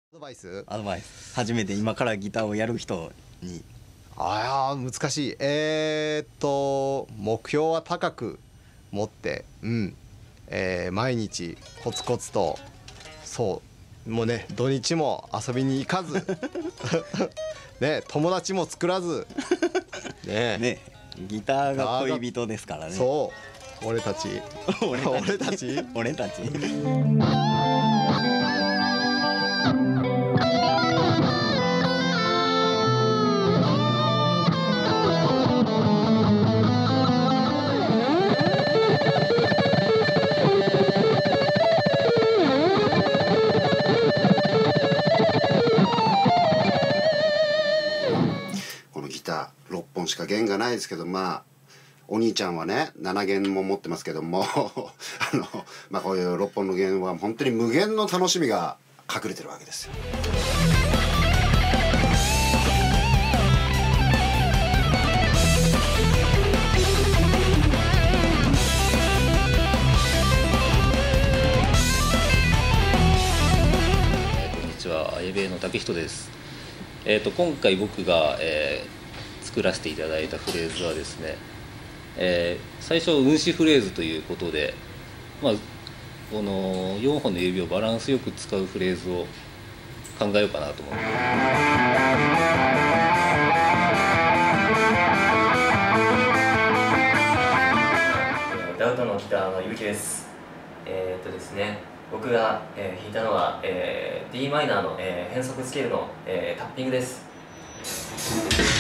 アドバイス初めて今からギターをやる人に。 難しい。目標は高く持って、毎日コツコツと、そうもうね、土日も遊びに行かずね、友達も作らずね、ギターが恋人ですからね。 そう俺たち俺たちこのギター6本しか弦がないですけど、お兄ちゃんはね7弦も持ってますけどもこういう6本の弦は本当に無限の楽しみが隠れてるわけですよ。 こんにちは、エベの竹人です。今回僕が、作らせていただいたフレーズはですね、最初運指フレーズということで、この4本の指をバランスよく使うフレーズを考えようかなと思って。 ダウトのギターのゆきです。ですね、僕が、弾いたのは、d マイナーの、変則スケールの、タッピングです。